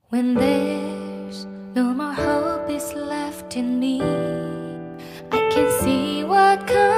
When there's no more hope is left in me, I can see what comes.